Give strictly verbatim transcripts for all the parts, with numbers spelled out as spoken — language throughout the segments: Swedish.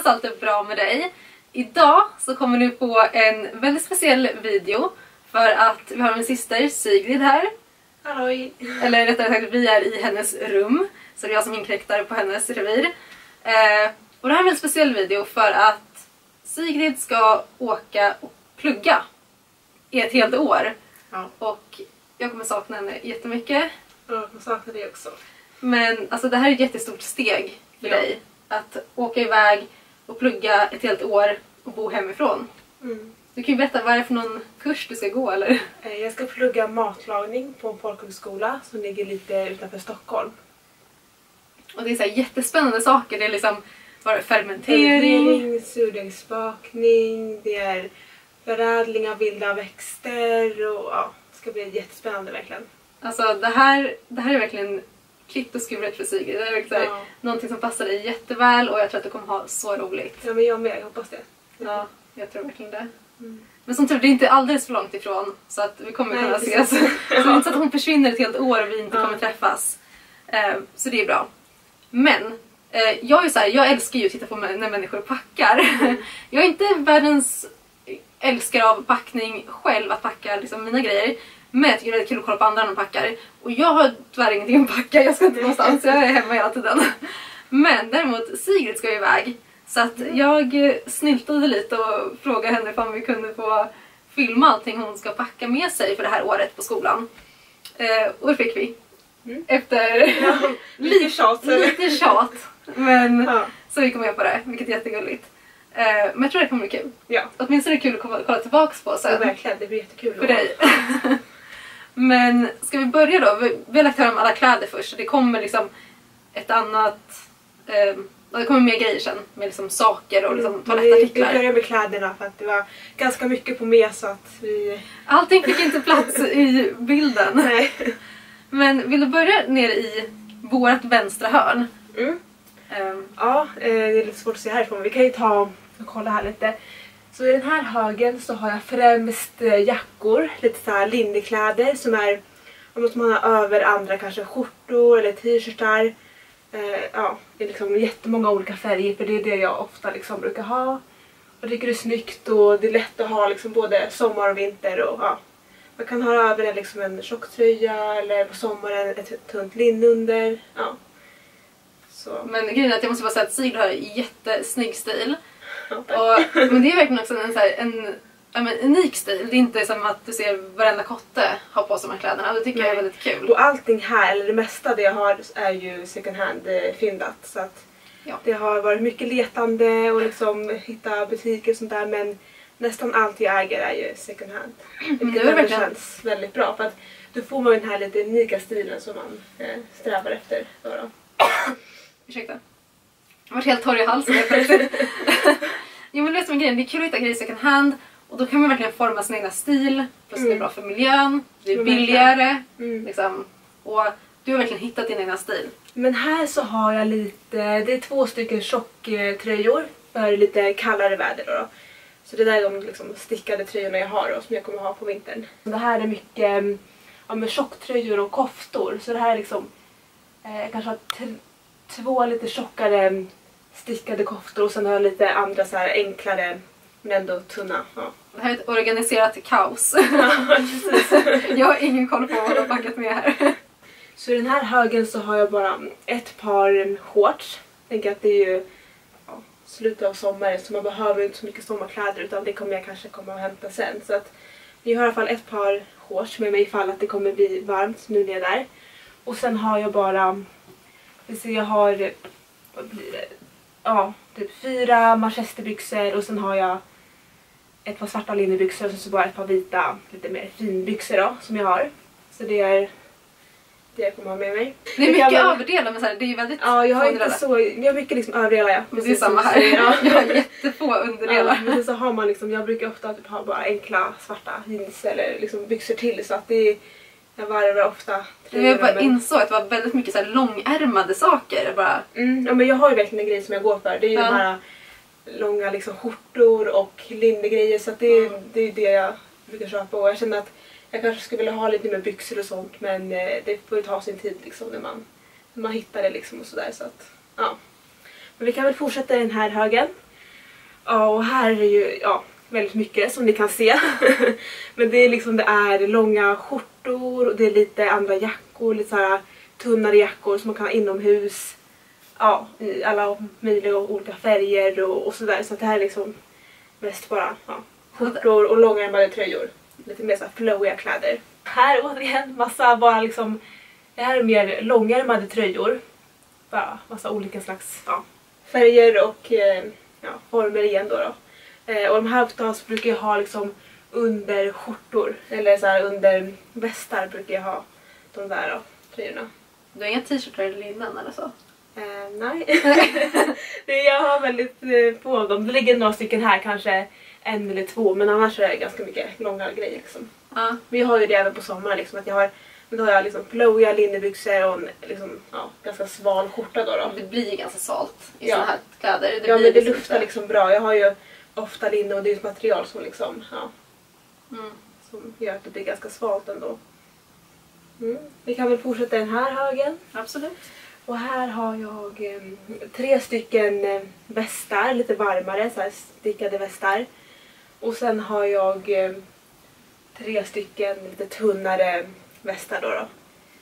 hoppas allt är bra med dig. Idag så kommer du få en väldigt speciell video för att vi har min syster Sigrid här. Halloj! Eller rättare sagt, vi är i hennes rum. Så det är jag som inkräktar på hennes revir. Eh, och det här är en speciell video för att Sigrid ska åka och plugga i ett helt år. Ja. Och jag kommer sakna henne jättemycket. Ja, jag saknar det också. Men alltså det här är ett jättestort steg för Ja. dig. Att åka iväg och plugga ett helt år och bo hemifrån. Mm. Du kan ju berätta, vad är det för någon kurs du ska gå eller? Jag ska plugga matlagning på en folkhögskola som ligger lite utanför Stockholm. Och det är så här jättespännande saker. Det är liksom bara fermentering. Fermentering, surdegsbakning, det är förädling av vilda växter och ja, det ska bli jättespännande verkligen. Alltså det här, det här är verkligen klippt och skuret för Sigrid. Det är verkligen Ja. någonting som passar dig jätteväl och jag tror att du kommer ha så roligt. Ja, men jag med, jag hoppas det. Ja, jag tror verkligen det. Mm. Men som tur, det är inte alldeles för långt ifrån så att vi kommer Nej, kunna precis. ses. Så det är inte så att hon försvinner ett helt år och vi inte Ja. kommer träffas. Eh, så det är bra. Men eh, jag är så här, jag älskar ju att titta på när människor packar. Mm. Jag är inte världens älskare av packning själv, att packa liksom mina grejer. Men jag tycker det är kul att kolla på andra när de packar. Och jag har tyvärr ingenting att packa, jag ska inte någonstans, jag är hemma hela tiden. Men däremot Sigrid ska iväg. Så att jag snyltade lite och frågade henne om vi kunde få filma allting hon ska packa med sig för det här året på skolan. Eh, och det fick vi. Mm. Efter Ja, lite tjat. lite tjat. Men Ja. så vi kom med på det, vilket är jättegulligt. Eh, men jag tror det kommer bli kul. Ja, Åtminstone är det kul att komma, kolla tillbaka på ja, sen. verkligen. Det blir jättekul. För dig. Men ska vi börja då? Vi, vi har lagt här om alla kläder först. Så det kommer liksom ett annat... Eh, det kommer mer grejer sen. Med liksom saker och liksom Vi, vi toalettartiklar. börjar med kläderna för att det var ganska mycket på med så att vi... Allting fick inte plats i bilden. Nej. Men vill du börja ner i vårt vänstra hörn? Mm. Eh, Ja, eh, det är lite svårt att se härifrån. Vi kan ju ta och kolla här lite. Så i den här högen så har jag främst eh, jackor, lite så här linnekläder som är, om måste man ha över andra kanske skjortor eller t-shirtar. Eh, ja, det är liksom jättemånga olika färger för det är det jag ofta liksom brukar ha. Och jag tycker det är snyggt och det är lätt att ha liksom både sommar och vinter och ja. Man kan ha över en, liksom en tjocktröja eller på sommaren ett tunt linne under. Ja. Så. men grejen är att jag måste bara säga att Sigrid har jättesnygg stil. Ja, tack. Och, men det är verkligen också en, så här, en, ja, men, unik stil. Det är inte som att du ser varenda kotte ha på sig de här kläderna. Det tycker jag är väldigt kul. Och allting här, eller det mesta det jag har är ju second hand eh, fyndat. Så att Ja. det har varit mycket letande och liksom hitta butiker och sånt där. Men nästan allt jag äger är ju second hand. Vilket det är ändå verkligen- känns väldigt bra. För att då får man den här lite unika stilen som man eh, strävar efter. Då då. Ursäkta. Jag har varit helt torr i halsen helt plötsligt. Jo men det är som en grej, det är kul att hitta grejer second hand. Och då kan man verkligen forma sin egna stil. Plus det är Mm. bra för miljön. Det är Men billigare. Mm. Liksom. Och du har verkligen hittat din egna stil. Men här så har jag lite, det är två stycken tjocktröjor för lite kallare väder då, då. Så det där är de liksom stickade tröjorna jag har då, som jag kommer ha på vintern. Det här är mycket ja, med tjocktröjor och koftor. Så det här är liksom, eh, jag kanske har t- två lite tjockare stickade koftor och sen har jag lite andra så här enklare men ändå tunna. Ja. Det här är ett organiserat kaos. Ja, precis. Jag har ingen koll på vad du har packat med här. Så i den här högen så har jag bara ett par shorts. Jag tänker att det är ju ja, slutet av sommaren så man behöver inte så mycket sommarkläder utan det kommer jag kanske komma och hämta sen. Så att jag har i alla fall ett par shorts med mig ifall att det kommer bli varmt nu när jag är där. Och sen har jag bara, vi ser jag har, vad blir det? Ja, typ fyra manchesterbyxor och sen har jag ett par svarta linnebyxor och sen så bara ett par vita, lite mer finbyxor då som jag har. Så det är det jag kommer ha med mig. Det är mycket Jag kan- överdelar men så här, det är ju väldigt Ja, jag har få inte underdelar. så, jag har mycket liksom överdelar ja. Men det är Precis samma som här. du säger, ja. Jag har jättefå Ja, underdelar. men sen så har man liksom, jag brukar ofta typ ha bara enkla svarta jeans eller liksom byxor till så att det är, jag varvar ofta Men jag bara men- insåg att det var väldigt mycket så här långärmade saker. Jag bara, Mm, ja, men jag har ju verkligen en grej som jag går för. Det är ju Ja. de här långa liksom skjortor och linnegrejer så att det, är- Mm. det är det jag brukar köpa och jag känner att jag kanske skulle vilja ha lite mer byxor och sånt men eh, det får ju ta sin tid liksom när man, när man hittar det liksom och sådär så att ja. Men vi kan väl fortsätta i den här högen. Ja, och här är ju ja, väldigt mycket som ni kan se. Men det är liksom det är långa skjortor och det är lite andra jackor, lite så här tunnare jackor som man kan ha inomhus. Ja, i alla möjliga och olika färger och, och sådär. Så att det här är liksom mest bara ja, skjortor och långärmade tröjor. Lite mer så här flowiga kläder. Här återigen massa bara liksom, det här är mer långärmade tröjor. Bara massa olika slags ja, färger och eh, ja, former igen då. då. Eh, och de här oftast brukar jag ha liksom under skjortor. Eller så här under västar brukar jag ha de där då, tröjorna. Du har inga t-shirtar eller linnen eller så? Eh, nej. det, jag har väldigt eh, få av dem. Det ligger några stycken här, kanske en eller två. Men annars är det ganska mycket långa grejer liksom. Ja. Men jag har ju det även på sommaren liksom. Att jag har, men då har jag liksom flowiga linnebyxor och en liksom, ja, ganska sval skjorta då, då. Det blir ju ganska svalt i Ja. såna här kläder. Det Ja, blir men det liksom luftar inte- liksom bra. Jag har ju ofta linne och det är ett material som liksom, ja, Mm. som gör att det blir ganska svalt ändå. Mm. Vi kan väl fortsätta den här högen. Absolut. Och här har jag eh, tre stycken eh, västar, lite varmare, så här stickade västar. Och sen har jag eh, tre stycken lite tunnare västar då, då.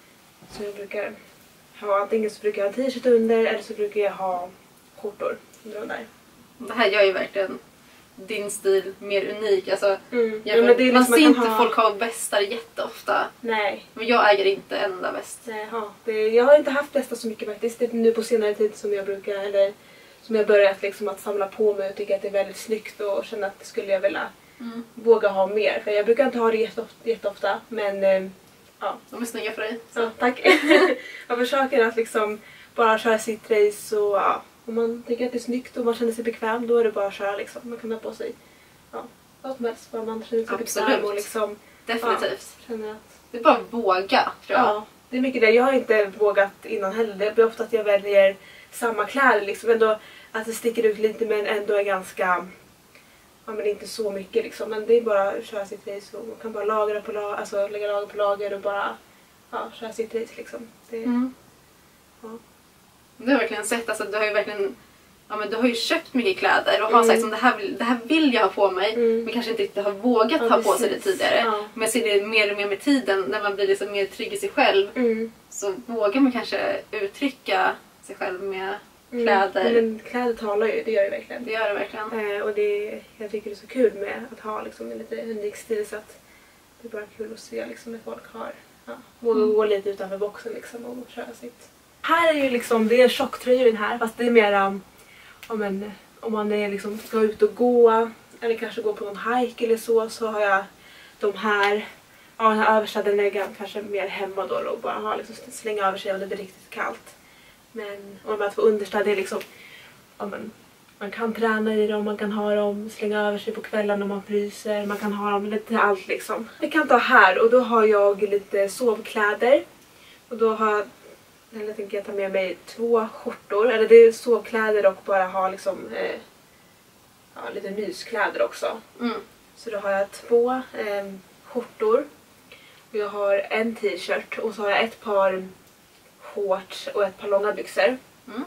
Så jag brukar ha, antingen så brukar jag ha en t-shirt under eller så brukar jag ha skjortor under de där. Det här gör ju verkligen din stil mer unik. Alltså, Mm. jag, Ja, men det är man liksom ser man kan inte ha- folk ha västar jätteofta. Nej. Men jag äger inte en enda väst. Nej, ja. det, jag har inte haft västar så mycket faktiskt. Det är nu på senare tid som jag brukar, eller som jag börjat liksom att samla på mig och tycka att det är väldigt snyggt och känna att det skulle jag vilja Mm. våga ha mer. För jag brukar inte ha det jätteofta, jätteofta men eh, ja. De är snygga för dig. Så. ja, tack. jag försöker att liksom bara köra sitt race och ja, om man tycker att det är snyggt och man känner sig bekväm då är det bara att köra liksom. Man kan ha på sig ja, vad som helst, bara man känner sig Absolut. bekväm och liksom Definitivt. ja, känner att Det är bara att våga, tror jag. ja, det är mycket det. Jag har inte vågat innan heller. Det blir ofta att jag väljer samma kläder liksom. Ändå att det sticker ut lite men ändå är ganska, ja men inte så mycket liksom. Men det är bara att köra sitt race och man kan bara lagra på lager, alltså lägga lager på lager och bara ja, köra sitt race liksom. Det, Mm. ja. Du har verkligen sett, alltså du har ju verkligen ja, men du har ju köpt mycket kläder och har Mm. sagt som det här, vill, det här vill jag ha på mig Mm. men kanske inte riktigt har vågat Ja, ha på sig det precis. tidigare. Ja. Men jag ser det mer och mer med tiden när man blir liksom mer trygg i sig själv Mm. så vågar man kanske uttrycka sig själv med Mm. kläder. Men kläder talar ju, det gör det verkligen. Det gör det verkligen. Eh, och det, jag tycker det är så kul med att ha liksom en lite unik stil så att det är bara kul att se liksom när folk har ja, vågar Mm. gå lite utanför boxen liksom och köra sitt. Här är ju liksom, det är tjocktröjor i den här fast det är mera om, en, om man är liksom ska ut och gå eller kanske gå på någon hike eller så så har jag de här. Ja, den här översta den är kanske mer hemma då och bara ha liksom slänga över sig om det blir riktigt kallt. Men om de här två understa det är liksom ja, men, man kan träna i dem, man kan ha dem, slänga över sig på kvällen om man fryser, man kan ha dem lite allt liksom. Vi kan ta här och då har jag lite sovkläder och då har jag, eller tänker jag ta med mig två skjortor, eller det är sovkläder och bara ha liksom eh, ja, lite myskläder också. Mm. Så då har jag två eh, skjortor och jag har en t-shirt och så har jag ett par shorts och ett par långa byxor. Mm.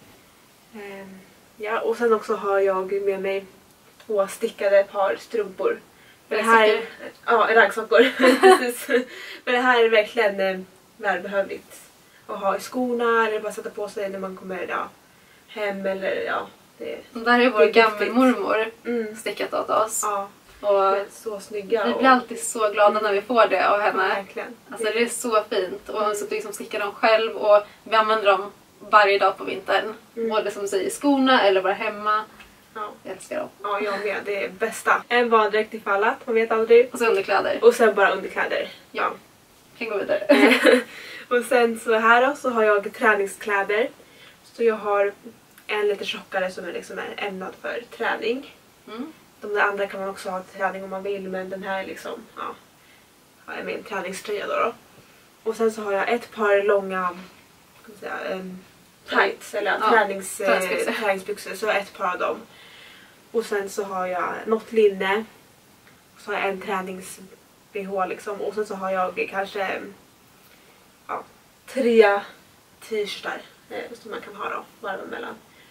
Eh, ja, och sen också har jag med mig två stickade par strumpor. För det här, ja, raggsockor. Precis. För det här är verkligen eh, välbehövligt att ha i skorna eller bara sätta på sig när man kommer ja, hem eller ja. Det, Och där är vår det är viktigt. gammelmormor mm, stickat åt oss. ja, Och men så snygga. vi och- blir alltid så glada när vi får det av ja, henne. verkligen. Alltså det är så fint. Och hon så liksom stickar dem själv och vi använder dem varje dag på vintern. Mm. Både som du säger i skorna eller bara hemma. Ja. Jag älskar dem. Ja, jag med. Det är bästa. En baddräkt ifall att, man vet aldrig. Och så underkläder. Och sen bara underkläder. Ja. Kan gå vidare. Och sen så här då, så har jag träningskläder. Så jag har en lite tjockare som är liksom är ämnad för träning. Mm. De där andra kan man också ha till träning om man vill, men den här är liksom, ja, har jag med en träningströja då, då. Och sen så har jag ett par långa, ska man säga, um, tights, eller Ja, tränings, träningsbyxor. eh, träningsbyxor, så ett par av dem. Och sen så har jag något linne, och så har jag en tränings-B H liksom, och sen så har jag kanske ja, tre t-shirtar eh, som man kan ha då, varva mellan.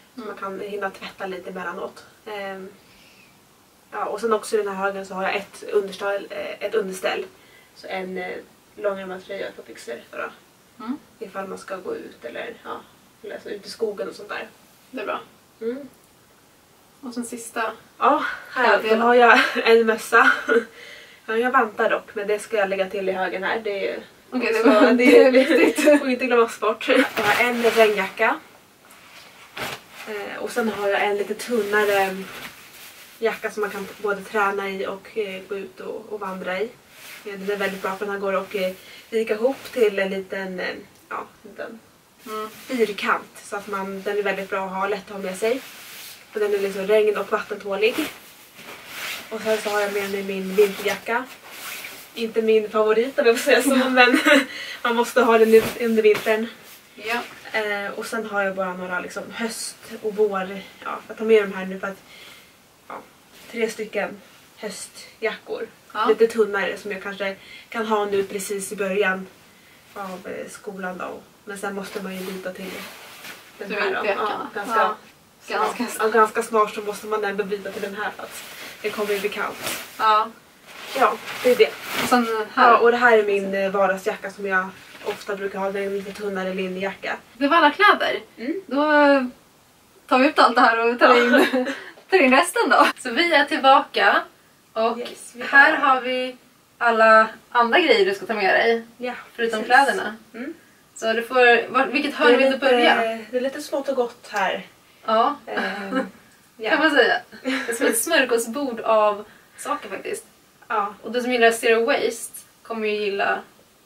Så man kan hinna tvätta lite emellanåt. Um, ja, och sen också i den här högen så har jag ett underställ. Ett underställ. Så en eh, långärmad tröja på byxor för mm. ifall man ska gå ut eller, ja, eller alltså ut i skogen och sånt där. Det är bra. Mm. Och sen sista. Ja, här då har jag en mössa. Jag vantar dock, men det ska jag lägga till i högen här. Det är, okay, det, var, det är viktigt. Och inte glömmas bort. Jag har en regnjacka. Eh, och sen har jag en lite tunnare jacka som man kan både träna i och eh, gå ut och, och vandra i. Den är väldigt bra för den här går och eh, vika ihop till en liten, eh, ja, liten mm. fyrkant. Så att man, den är väldigt bra att ha, lätt att ha med sig. Och den är liksom regn- och vattentålig. Och sen så har jag med mig min vinterjacka. Inte min favorit om jag får säga så, men man måste ha den under vintern. Ja. Eh, och sen har jag bara några liksom höst och vår. Ja, jag tar med de här nu för att ja, tre stycken höstjackor. Ja. Lite tunnare som jag kanske kan ha nu precis i början av eh, skolan då. Men sen måste man ju byta till den här då. Ja, ganska, ja. Ganska, snart. Ja, ganska snart så måste man ändå byta till den här för att det kommer ju bli kallt. Ja. Ja, det är det. Och, sen här. Ja, och det här är min vardagsjacka som jag ofta brukar ha. Det är en lite tunnare linjejacka. Det var alla kläder. Mm. Då tar vi ut allt det här och tar in, tar in resten då. Så vi är tillbaka. Och yes, här har vi alla andra grejer du ska ta med dig. Ja, förutom precis. Kläderna. Mm. Så du får, vilket hörn vill du börja? Det är lite smått och gott här. Ja, um, ja. Kan man säga. Det är som ett smörgåsbord av saker faktiskt. Ja. Och du som gillar Zero Waste kommer ju gilla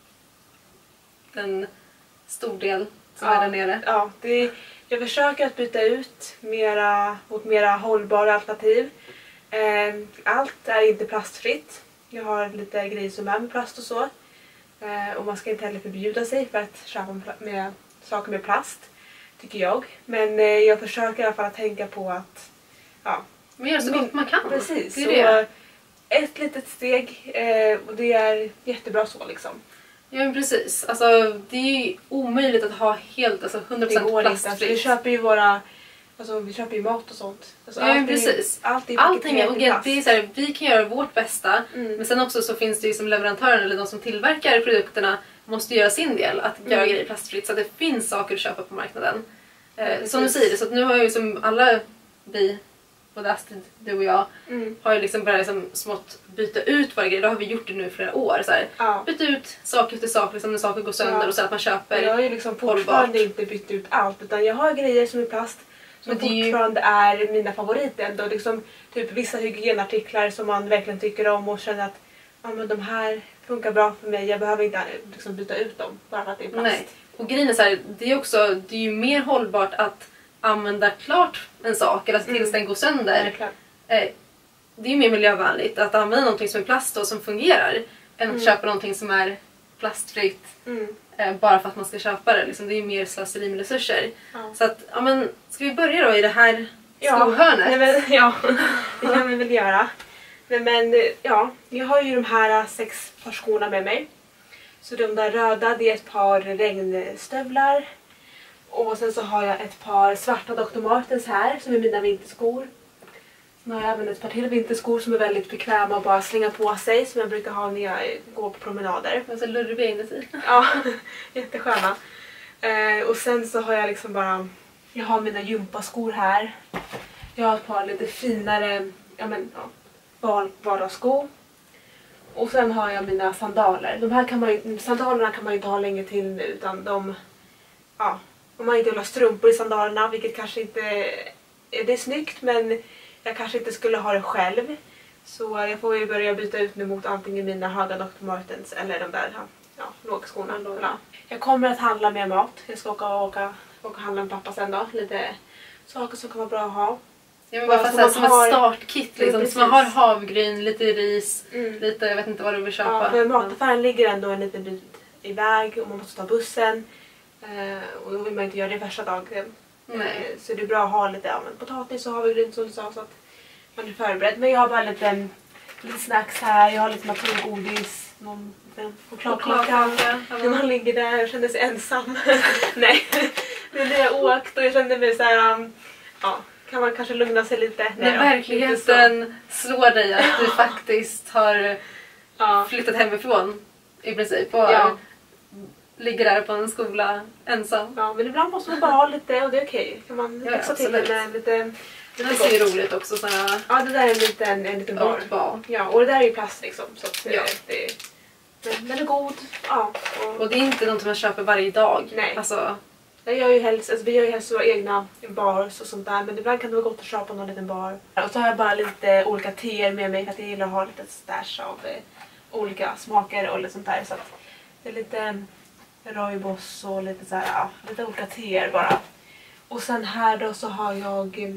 en stor del som ja. Är där nere. Ja, det är, jag försöker att byta ut mera, mot mera hållbara alternativ. Eh, allt är inte plastfritt. Jag har lite grejer som är med plast och så. Eh, och man ska inte heller förbjuda sig för att köpa med saker med plast, tycker jag. Men eh, jag försöker i alla fall att tänka på att ja, men gör så min, gott man kan. Precis. Det är det. Så, ett litet steg eh, och det är jättebra så liksom. Ja men precis. Alltså det är ju omöjligt att ha helt alltså hundra procent plastfritt. Alltså, vi köper ju våra alltså vi köper ju mat och sånt. Alltså, ja men precis. Är, allt är allting är, och det är så här, vi kan göra vårt bästa mm. men sen också så finns det ju som leverantören eller de som tillverkar produkterna måste göra sin del att mm. göra grejer plastfritt så att det finns saker att köpa på marknaden. Eh, som du säger, så att nu har ju som alla vi både Astrid, du och jag mm. har ju liksom börjat liksom smått byta ut våra grejer. Det har vi gjort det nu i flera år. Så här. Ja. Byta ut sak efter sak liksom när saker går sönder ja. Och så att man köper. Jag har ju liksom fortfarande inte bytt ut allt utan jag har grejer som är plast som fortfarande ju... är mina favoriter. Ändå. Liksom, typ vissa hygienartiklar som man verkligen tycker om och känner att ja, men de här funkar bra för mig. Jag behöver inte liksom, byta ut dem bara för att det är plast. Nej. Och grejen är så här, det är också det är ju mer hållbart att använda klart en sak eller tills mm. den går sönder. Det är, det är ju mer miljövänligt att använda någonting som är plast och som fungerar än att mm. köpa någonting som är plastfritt mm. eh, bara för att man ska köpa det. Liksom, det är ju mer slöseri med resurser. Ja. Så att, ja men, ska vi börja då i det här ja, skohörnet? Men, ja, det kan vi väl göra. Men, men ja, jag har ju de här sex par skorna med mig. Så de där röda, det är ett par regnstövlar. Och sen så har jag ett par svarta doktor Martens här som är mina vinterskor. Sen har jag även ett par till vinterskor som är väldigt bekväma att bara slänga på sig som jag brukar ha när jag går på promenader. Och så lurviga inuti. Ja, jättesköna. Eh, och sen så har jag liksom bara, jag har mina gympaskor här. Jag har ett par lite finare, ja men ja, vardagsskor. Och sen har jag mina sandaler. De här kan man ju, sandalerna kan man ju inte ha länge till nu utan de, ja. Om man inte vill ha strumpor i sandalerna, vilket kanske inte är, det är snyggt men jag kanske inte skulle ha det själv. Så jag får ju börja byta ut nu mot antingen mina höga doktor Martens eller de där ja, lågskorna. Ja. Jag kommer att handla mer mat. Jag ska åka och åka, åka och handla med pappa sen då. Lite saker som kan vara bra att ha. Ja, men bara bara så som har, ett startkit liksom. Så man har havgryn, lite ris, mm. lite, jag vet inte vad du vill köpa. Ja, för mataffären ligger ändå en liten bit iväg och man måste ta bussen. Uh, och då vill man inte göra det första dagen. Uh, så det är bra att ha lite ja, men potatis och havregryn som du sa så att man är förberedd. Men jag har bara lite, lite snacks här. Jag har lite naturgodis. Någon chokladkaka. När man ligger där och känner sig ensam. Nej. Men det är åkt och jag kände mig så här. Um, ja, kan man kanske lugna sig lite. När Nej, verkligheten slår dig att du faktiskt har ja. flyttat hemifrån i princip och Ja. ligger där på en skola ensam. Ja, men ibland måste man bara ha lite och det är okej. Kan man Ja, fixa till absolut. det med lite, Det lite ser ju gott. roligt också, sådana Ja, det där är en liten, en liten bar. bar. Ja, och det där är ju plast liksom. Så att, Ja. det, men den är god. Ja, och Och det är inte något man köper varje dag. Nej. Alltså, jag gör ju helst, alltså, vi gör ju helst våra egna bars och sånt där. Men ibland kan det vara gott att köpa någon liten bar. Och så har jag bara lite olika teer med mig för att jag gillar att ha lite stash av eh, olika smaker och lite sånt där. Så att det är lite rooibos och lite så här, ja, lite olika teer bara. Och sen här då så har jag eh,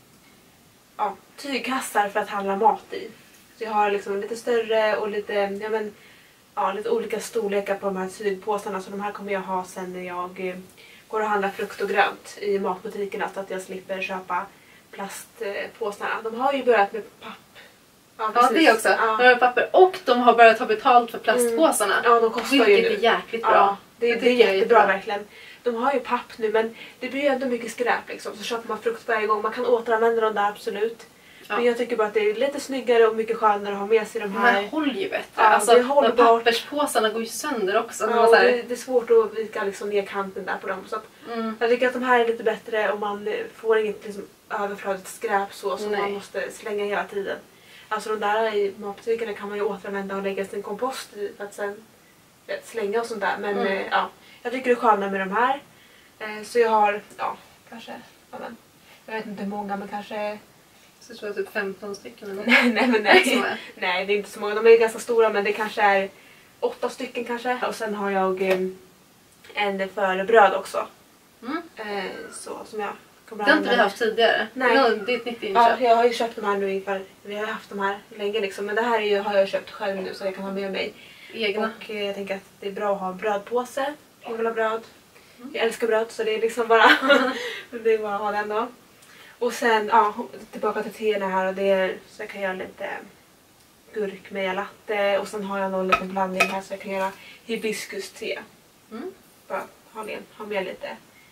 ja, tygkassar för att handla mat i. Så jag har liksom lite större och lite, ja men, ja, lite olika storlekar på de här tygpåsarna. Så de här kommer jag ha sen när jag eh, går och handlar frukt och grönt i matbutikerna. Så att jag slipper köpa plastpåsarna. De har ju börjat med papp. Ja, ja, det också. Ja. De har papper och de har börjat ta betalt för plastpåsarna. Ja, de kostar ju Vilket nu. är jäkligt bra. Ja, det, det, tycker är jag är jättebra jättebra. verkligen. De har ju papp nu men det blir ju ändå mycket skräp liksom. Så köper man frukt varje gång. Man kan återanvända dem där absolut. Ja. Men jag tycker bara att det är lite snyggare och mycket skönare att ha med sig de De här. här håller ju bättre. Ja, alltså, det håller de bort. papperspåsarna går ju sönder också. Ja, Så och här, det, det är svårt att vika liksom ner kanten där på dem. Så att mm. jag tycker att de här är lite bättre och man får inget liksom, överflödigt skräp så som Nej. man måste slänga hela tiden. Alltså de där i matbutikerna kan man ju återanvända och lägga sin kompost i för att sen vet, slänga och sånt där. Men Mm. eh, ja, jag tycker det är skönare med de här. Eh, så jag har, ja, kanske, ja, men, jag vet inte hur många men kanske... Så jag tror jag typ femton stycken eller något. Nej, nej, men Är det så nej. många? Nej, det är inte så många. De är ganska stora men det kanske är åtta stycken kanske. Och sen har jag eh, en för bröd också. Mm. Eh, så som jag kommer Det har inte vi använda. haft tidigare. Nej. Ja, det är ett nytt Ja, inköp. jag har ju köpt de här nu inför, vi har haft de här länge liksom. Men det här är ju, har jag köpt själv nu så jag kan ha med mig. Egna. Och eh, jag tänker att det är bra att ha en brödpåse. Jag vill ha bröd. Mm. Jag älskar bröd så det är liksom bara, det är bara att ha den då. Och sen, ja, tillbaka till teerna här och det är, så jag kan göra lite gurkmeja latte. Och sen har jag någon liten blandning här så jag kan göra hibiskus-te. Mm. Bara ha, med, ha med lite.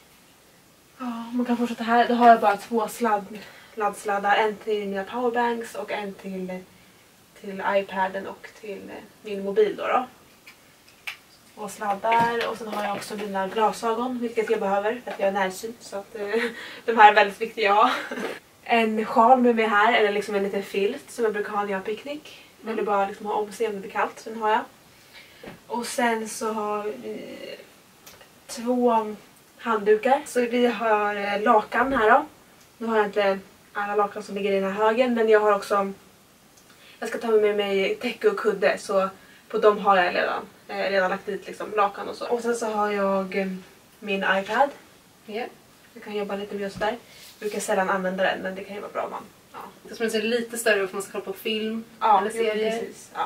Ja, man kan fortsätta här. Då har jag bara två sladd, laddsladdar. En till mina powerbanks och en till, till iPaden och till min mobil då. då. Två sladdar och sen har jag också mina glasögon, vilket jag behöver för att jag är närsyn. Så att eh, de här är väldigt viktiga att ha. En sjal med mig här, eller liksom en liten filt som jag brukar ha när jag har picknick. Mm. Eller bara liksom ha om sig om det blir kallt, den har jag. Och sen så har vi två handdukar. Så vi har eh, lakan här då. Nu har jag inte alla lakan som ligger i den här högen, men jag har också, jag ska ta med mig täcke och kudde så på dem har jag redan, eh, redan lagt dit liksom lakan och så. Och sen så har jag eh, min iPad. Ja. Jag kan jobba lite med just där. Jag brukar sällan använda den men det kan ju vara bra om man. Ja, Det som är lite större för man ska kolla på film ja eller serier. precis. Ja.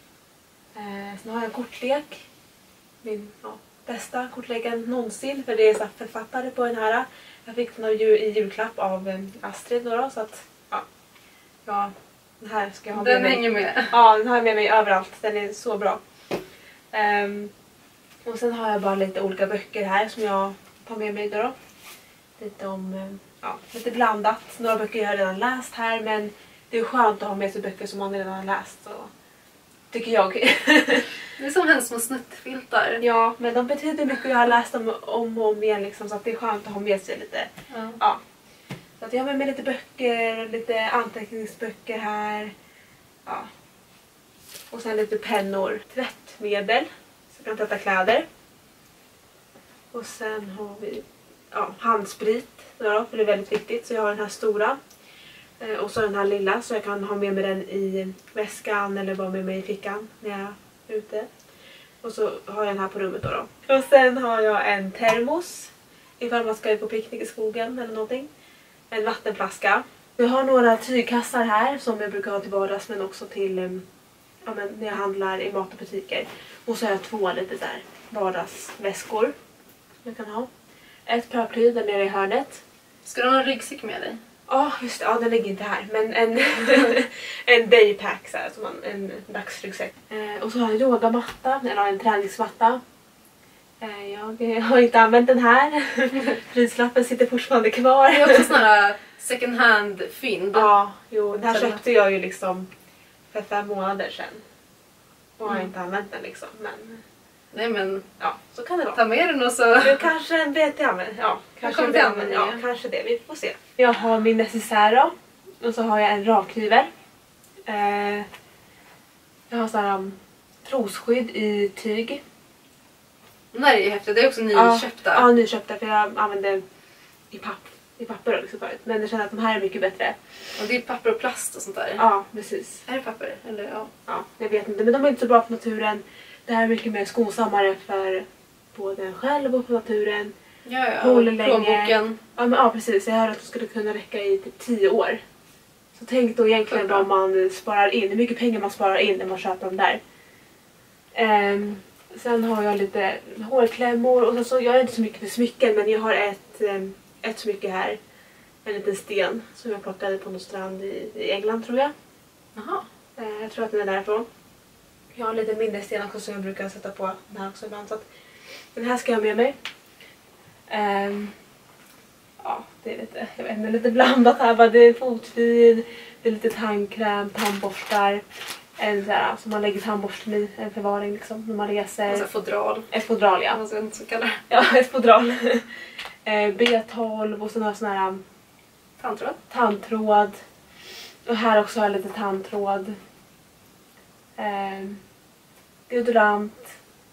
Eh, sen har jag en kortlek. Min ja, bästa kortleken någonsin för det är så här författare på den här. Jag fick den av ju, i julklapp av eh, Astrid då, då så att ja, ja, den här ska jag ha med Den mig. hänger med. Ja, den har jag med mig överallt. Den är så bra. Ehm, och sen har jag bara lite olika böcker här som jag tar med mig då. då. Lite om, eh, ja, lite blandat. Några böcker jag har redan läst här men det är skönt att ha med sig böcker som man redan har läst. Så, tycker jag. Det är som hennes små snuttfiltar. Ja, men de betyder mycket och jag har läst dem om och om igen liksom, så att det är skönt att ha med sig lite. Ja. Ja. Så att jag har med mig lite böcker, lite anteckningsböcker här. Ja. Och sen lite pennor. Tvättmedel, så jag kan tvätta kläder. Och sen har vi ja, handsprit, då, för det är väldigt viktigt. Så jag har den här stora. Eh, och så den här lilla, så jag kan ha med mig den i väskan eller bara med mig i fickan när jag är ute. Och så har jag den här på rummet då. då. Och sen har jag en termos, ifall man ska ut på picknick i skogen eller någonting. En vattenflaska. Jag har några tygkassar här som jag brukar ha till vardags men också till eh, ja, men när jag handlar i mat och butiker. Och så har jag två lite där vardagsväskor som jag kan ha. Ett paraply där nere i hörnet. Ska du ha en ryggsäck med dig? Ja, oh, just det. Ja, den ligger inte här. Men en, en daypack, så här, som man, en dagsryggsäck. Eh, och så har jag en yogamatta, eller en träningsmatta. Eh, jag har inte använt den här. Prislappen sitter fortfarande kvar. Det är också såna här second hand fynd. Ja, jo, den här Så köpte jag ju liksom för fem månader sedan. Och har Mm. inte använt den liksom. Men Nej men, ja, så kan det vara. ta med den och så... Nu kanske en vet jag använder. Ja, kanske kommer en till vet- användning, ja, ja. kanske det. Vi får se. Jag har min necessär då. Och så har jag en rakhyvel. Eh, jag har så här um, trosskydd i tyg. Den här är ju häftig, det är också Ja, nyköpta. ja, nyköpta för jag använde i, papp, i papper också förut. Men jag känner att de här är mycket bättre. Och det är papper och plast och sånt där. Ja, precis. Är det papper? Eller ja. Ja, jag vet inte. Men de är inte så bra för naturen. Det här är mycket mer skonsammare för både en själv och för naturen. Ja, ja. Håller länge. Plånboken. Ja, men, ja, precis. Jag hörde att de skulle kunna räcka i typ tio år. Så tänk då egentligen Bra. vad man sparar in. Hur mycket pengar man sparar in när man köper dem där. Ehm, sen har jag lite hårklämmor. Och sen så, jag är inte så mycket för smycken. Men jag har ett, ehm, ett smycke här. En liten sten som jag plockade på någon strand i, i England tror jag. Jaha. Eh, jag tror att den är därifrån. Jag har en liten minnessten också som jag brukar sätta på den här också ibland. Så att den här ska jag ha med mig. Ehm, ja, det är lite, jag vet inte, lite blandat här. Bara det är fotfil, det är lite tandkräm, tandborstar. En så här, som man lägger tandborsten i, en förvaring liksom när man reser. Alltså fodral. Ett fodral, ja. Vad ska jag så kalla det? Ja, ett fodral. eh, B tolv och så några såna här Tandtråd. tandtråd. Och här också har jag lite tandtråd. Eh, deodorant.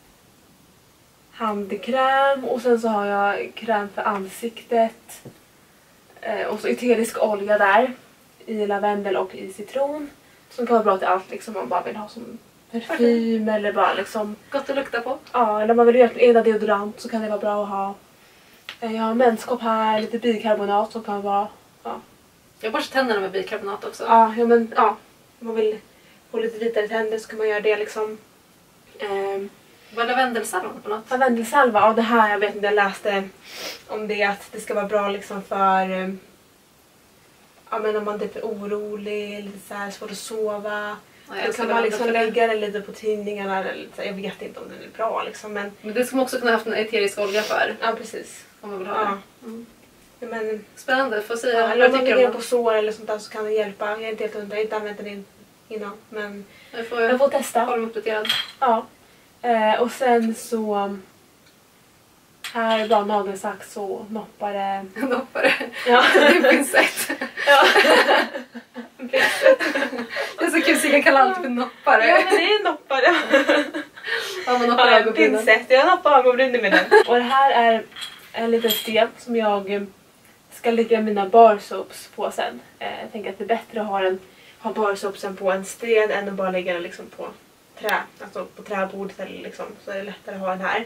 Handkräm. Och sen så har jag kräm för ansiktet. Eh, och så eterisk olja där. I lavendel och i citron. Som kan vara bra till allt liksom. Om man bara vill ha som parfym eller bara liksom. Gott att lukta på. Ja, eller om man vill göra en deodorant så kan det vara bra att ha. Eh, jag har menskopp här. Lite bikarbonat som kan vara. Ja. Jag borstar tänderna med bikarbonat också. Ja, ja, men ja. Om man vill få lite vitare tänder så kan man göra det liksom. Ehm, Var lavendelsalvan på något? lavendelsalva, ja det här, jag vet inte, jag läste om det att det ska vara bra liksom för ehm, ja men om man typ är orolig, lite så här svårt att sova. Ja, jag Då älskar kan man lavendel liksom för det. lägga den lite på tidningarna eller lite, så här, jag vet inte om den är bra liksom men Men det ska man också kunna ha haft en eterisk olja för. ja precis. Om man vill ha Ja. det. Mm. Ja, men, Spännande, får säga ja, vad eller om jag man tycker lägger om den på det. sår eller sånt där så kan den hjälpa. Jag är inte helt hundra, jag har inte använt den in, innan men Jag får, jag får testa. hålla mig uppdaterad. Ja. Eh, och sen så här är bara nagelsax och noppare. Noppare. Ja. Det är pincett. Ja. Det är så kul, Sigge kallar alltid för noppare. Ja men det är noppare. Ja, man noppar Ja, ögonbrynen. pincett. Jag noppar ögonbrynen med den. Och det här är en liten sten som jag ska lägga mina bar soaps på sen. Eh, jag tänker att det är bättre att ha, en, ha bar soapsen på en sten än att bara lägga den liksom på trä. Alltså på träbordet eller liksom. Så är det lättare att ha den här.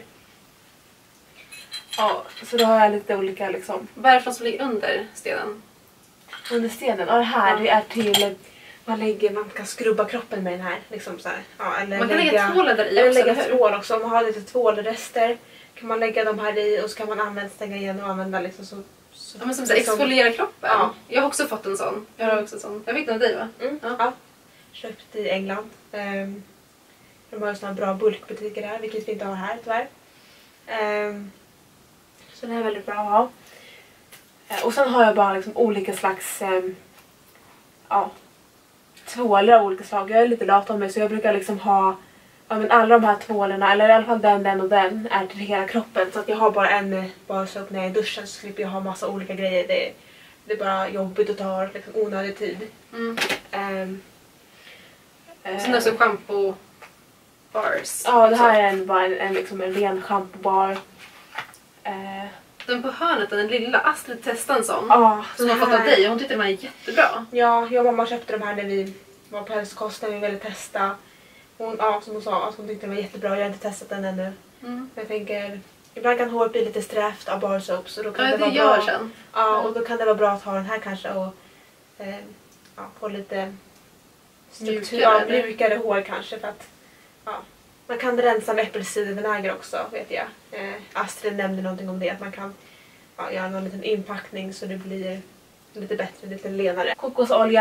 Ja, så då har jag lite olika liksom. Vad är det som ligger under stenen? Under stenen. Och det här Ja. det är till man lägger, man kan skrubba kroppen med den här. Liksom så här. Ja, eller Man kan lägga, lägga tvålar där i eller också, lägga eller hur? tvål också. Om man har lite tvålrester kan man lägga dem här i och så kan man använda, stänga igen och använda liksom så. så Ja, men som så här, liksom- exfoliera kroppen. Ja. Jag har också fått en sån. Jag har också en sån. Jag fick den av dig va? Mm, Ja. ja. Köpt i England. Um, de har ju såna bra bulkbutiker där, vilket vi inte har här tyvärr. Um, så det är väldigt bra att ha. Eh, och sen har jag bara liksom olika slags um, ja, tvålar av olika slag. Jag är lite lat av mig så jag brukar liksom ha ja, men alla de här tvålarna, eller i alla fall den, den och den är till hela kroppen. Så att jag har bara en bara så upp när jag är i duschen så slipper jag ha massa olika grejer. Det, det är bara jobbigt och tar liksom onödig tid. Mm. Um, Och sen också shampoo bars. Ja, det här är en, bara en, en, liksom en ren shampoobar. Eh, Den på hörnet, den lilla. Astrid testade en sån. ja, Som det jag fått av här- dig och hon tyckte den var jättebra. Ja, jag och mamma köpte de här när vi var på hälsokost när vi ville testa. Hon, ja, som hon sa, att hon tyckte den var jättebra. Jag har inte testat den ännu. Mm. Men jag tänker, ibland kan håret bli lite strävt av bar soap. Så då kan Ja, det det vara gör bra. sen. Ja, och då kan det vara bra att ha den här kanske och eh, ja, få lite struktur, Mjukare, ja, eller? mjukare hår kanske för att ja. Man kan rensa med äppelcidervinäger också vet jag. Eh, Astrid nämnde någonting om det att man kan ja, göra någon liten inpackning så det blir lite bättre, lite lenare. Kokosolja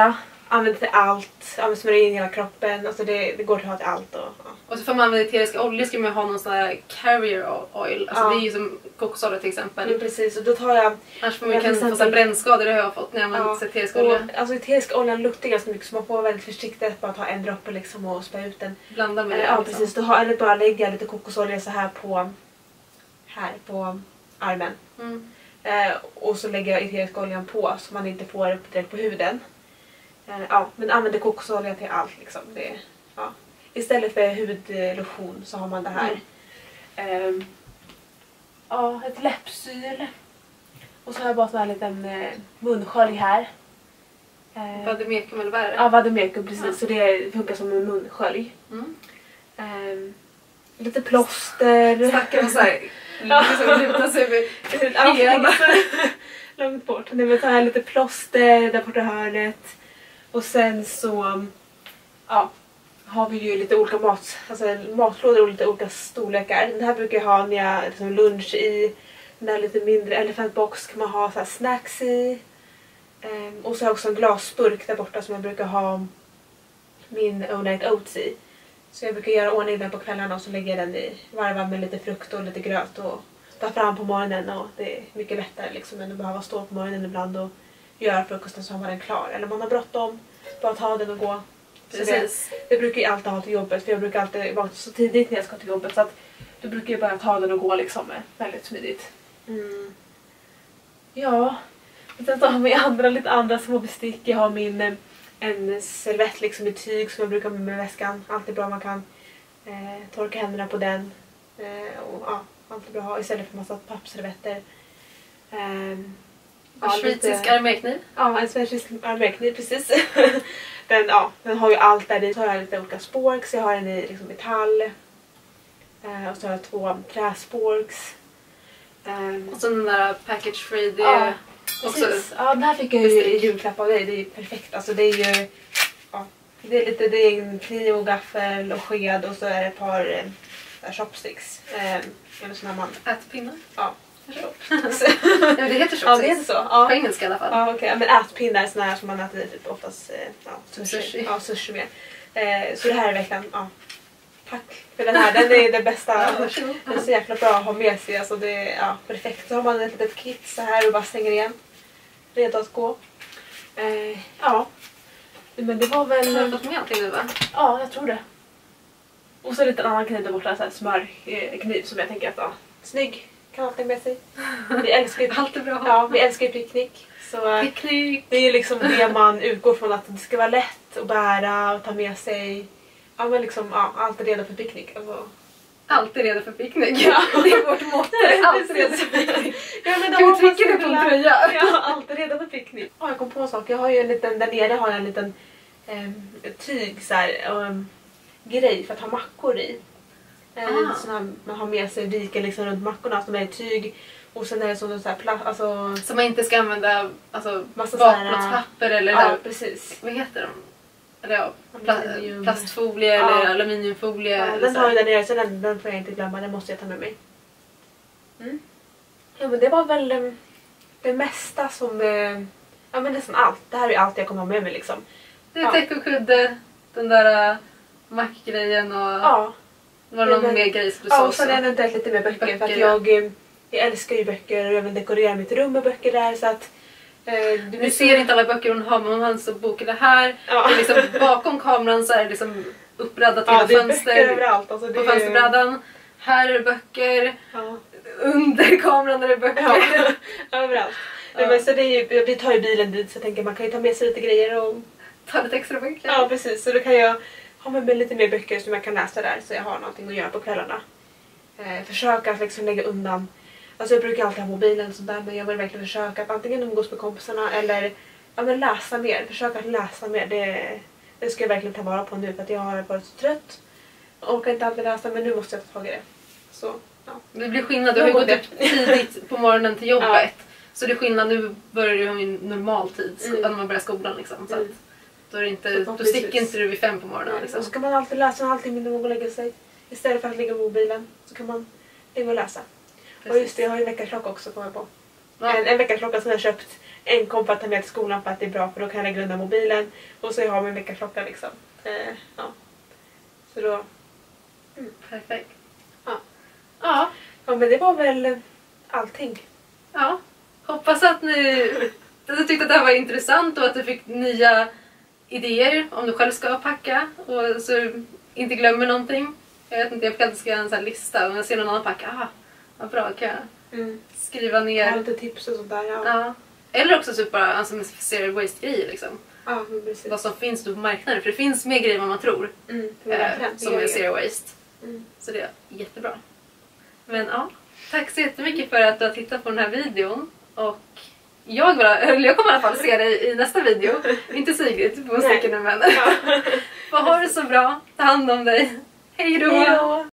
använder till allt, använder smörja in hela kroppen, alltså det, det går att ha till allt. Och, ja. Och så får man använda eteriska olja ska man ha någon sån här carrier oil, alltså ja. det är ju som kokosolja till exempel. Men precis, och då tar jag... Annars får man kan få så här brännskador, det har jag fått när jag använder ja. eterisk olja. Och, alltså eterisk olja luktar ganska mycket så man får vara väldigt försiktig att bara ta en droppe liksom och spä ut den. Blanda med det. Ja liksom. precis, då har, eller bara lägga lite kokosolja så här på, här på armen. Mm. Eh, och så lägger jag eterisk oljan på så man inte får det direkt på huden. Eh, ja, men använder kokosolja till allt liksom. Det, ja. Istället för hudlotion så har man det här. Mm. Eh, ja, ett läppsyl. Och så har jag bara sån här liten eh, munskölj här. Eh, Vademekum eller vad är det? ja, vademekum precis. Ja. Så det funkar som en munskölj. Mm. Eh, lite plåster. Stackare och såhär, liksom luta sig över Ja, långt bort. Nu vill ta här lite plåster där borta hörnet. Och sen så ja, har vi ju lite olika mat, alltså matlådor och lite olika storlekar. Den här brukar jag ha när jag liksom lunch i. Den här lite mindre elefantbox kan man ha så här snacks i. Um, och så har jag också en glasburk där borta som jag brukar ha min overnight oats i. Så jag brukar göra ordning den på kvällarna och så lägger jag den i, varva med lite frukt och lite gröt och ta fram på morgonen. Och det är mycket lättare liksom än att behöva stå på morgonen ibland och göra frukosten så har man den klar. Eller man har bråttom, bara ta den och gå. Precis. Det, det brukar jag alltid ha till jobbet för jag brukar alltid vara så tidigt när jag ska till jobbet så att då brukar jag bara ta den och gå liksom väldigt smidigt. Mm. Ja, och sen så har vi andra, lite andra små bestick. Jag har min en servett liksom i tyg som jag brukar med med väskan. Alltid bra man kan eh, torka händerna på den. Eh, och ja, alltid bra att ha istället för massa pappservetter. Eh, En ja, schweizisk lite- armékniv. Ja, en schweizisk armékniv, precis. den, ja, den har ju allt där i. Så har jag lite olika sporks. Jag har en i liksom, metall. Eh, och så har jag två träsporks. Eh, Och så den där package free, det Ja, är också... precis. Ja, den här fick jag ju i julklapp av dig. Det är ju perfekt. Alltså det är ju... Ja, det är lite... Det är en kniv och gaffel och sked och så är det ett par eh, chopsticks. Eh, eller såna man... Ätpinnar? Ja. Ja, det heter chopsticks. Ja, det är så. Ja. På engelska i alla fall. Ja, okej. Men ätpinnar är såna här som man äter typ oftast eh, ja, sushi. Sushi. Ja, sushi med. Eh, så det här är verkligen... Ja. Tack för den här. Den är det bästa. Ja, varsågod. Den är så jäkla bra att ha med sig. Alltså det är ja, perfekt. Så har man ett litet kit så här och bara stänger igen. Redo att gå. Eh, ja. Men det var väl... Har du fått med allting nu va? Ja, jag tror det. Och så lite annan kniv där borta. Så här smörkniv som jag tänker att ja, snygg. Kan alltid med sig. Vi älskar ju, Allt är bra. ja, vi älskar ju picknick. Så eh, Picknick. det är ju liksom det man utgår från att det ska vara lätt att bära och ta med sig. Ja, men liksom ja, allt är redo för picknick. Alltså. Alltid redo för picknick. Ja. Det är vårt motto. Alltid redo för picknick. Ja, men Kan vi hoppas trycka det på en väl- tröja? Ja, alltid redo för picknick. Ja, jag kom på en sak. Jag har ju en liten, där nere har jag en liten eh, tyg så här, um, grej för att ha mackor i. Eh, Ah. sån här, man har med sig viken liksom runt mackorna som är i tyg. Och sen är det som så här plast, alltså... Så man inte ska använda alltså, Massa så här- bakplåtspapper eller Ja, där, precis. vad heter de? Eller ja, pla Aluminium. plastfolie Ja. eller aluminiumfolie. Ja, eller den så har här. jag där nere så den, den får jag inte glömma. Den måste jag ta med mig. Mm. Ja, men det var väl eh, det mesta som... Eh, ja, men nästan allt. Det här är allt jag kommer ha med mig liksom. Det är Ja. täck och kudde, den där uh, mackgrejen och Ja. var det någon men- mer grej som du Ja, sa och sen också? eventuellt lite mer böcker, Böcker, för att ja. jag, eh, jag älskar ju böcker och jag vill dekorera mitt rum med böcker där så att eh, det Ni blir ser inte alla böcker hon har men hon har en stor bok det här. Ja. Det är liksom, bakom kameran så är det liksom uppraddat ja, hela det är fönster böcker överallt. Alltså, det på är- fönsterbrädan. Här är det böcker, Ja. under kameran är det böcker. Ja, överallt. Ja. Nej, men så det är ju, vi tar ju bilen dit så jag tänker man kan ju ta med sig lite grejer och Ta lite extra böcker. ja precis så då kan jag ha med mig lite mer böcker som jag kan läsa där så jag har någonting att göra på kvällarna. Eh, försöka att liksom lägga undan. Alltså jag brukar alltid ha mobilen och sånt där men jag vill verkligen försöka att antingen umgås med kompisarna eller ja, men läsa mer. Försöka att läsa mer. Det, det ska jag verkligen ta vara på nu för att jag har varit så trött. Jag orkar inte alltid läsa men nu måste jag ta tag i det. Så ja. Det blir skillnad, du har ju gått upp tidigt på morgonen till jobbet. Ja. Så det är skillnad, nu börjar du ha en normal tid Mm. när man börjar skolan liksom. Så att Mm. då, är det inte, Så då precis. sticker inte du vid fem på morgonen liksom. Så ska man alltid läsa en halvtimme innan man går och lägger sig. Istället för att ligga på mobilen så kan man ligga och läsa. Och just det, jag har ju en väckarklocka också kommer jag på. Ja. En, en väckarklocka som jag köpt en kompis att ta med till skolan för att det är bra för då kan jag lägga undan mobilen och så har jag min väckarklocka liksom. Eh, ja. Så då... Mm, perfekt. Ja. Ja. Ja, men det var väl allting. Ja. Hoppas att ni, att du tyckte att det här var intressant och att du fick nya idéer om du själv ska packa och så du inte glömmer någonting. Jag vet inte, jag kanske ska göra en sån här lista om jag ser någon annan packa. Ah, vad bra, kan jag Mm. skriva ner. Jag har lite tips och sånt där. Ja, Ja. Eller också typ bara alltså, med zero waste-grejer liksom. ja men precis. Vad som finns då på marknaden. För det finns mer grejer än vad man tror. Mm, Eh, som är zero waste. Mm. Så det är jättebra. Men ja, tack så jättemycket för att du har tittat på den här videon. Och jag, bara, jag kommer i alla fall se dig i nästa video. Inte Sigrid på musiken men. Ja. Vad har du så bra. Ta hand om dig. Hej då! Hej då!